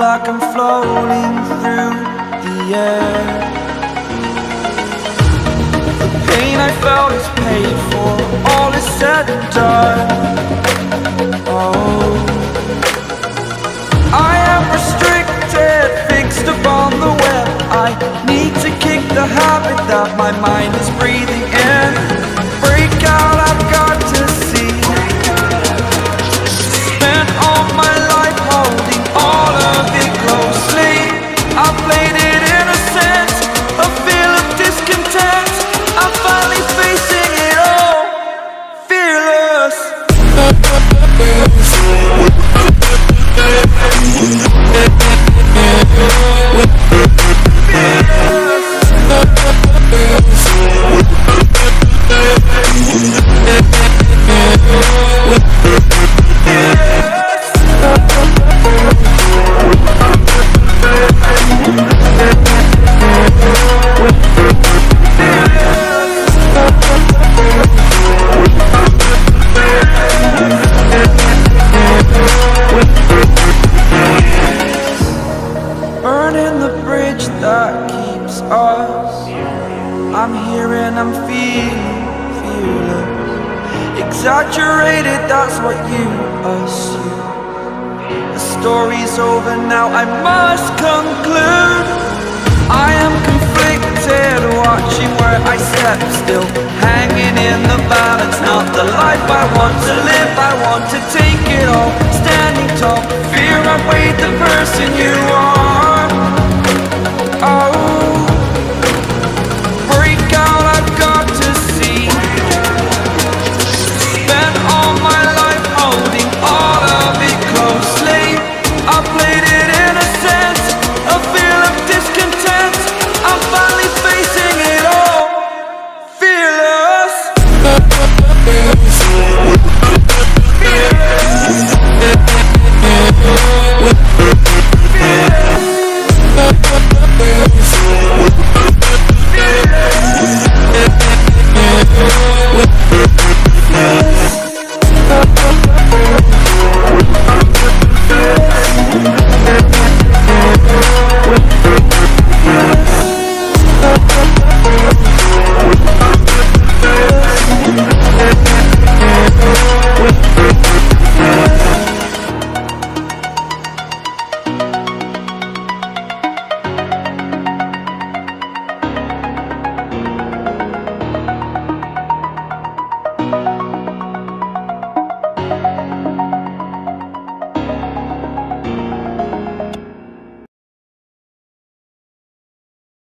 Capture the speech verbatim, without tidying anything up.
like I'm floating through the air. The pain I felt is paid for, all is said and done. Oh, I am restricted, fixed upon the web. I need to kick the habit that my mind is breathing in. Break out, I've got to see. Spent all my life holding all of it closely. I played it innocent, a feel of discontent. I'm finally facing it all, fearless. Burning the bridge that keeps us. I'm here and I'm feeling fearless. Exaggerated, that's what you assume. The story's over now, I must conclude.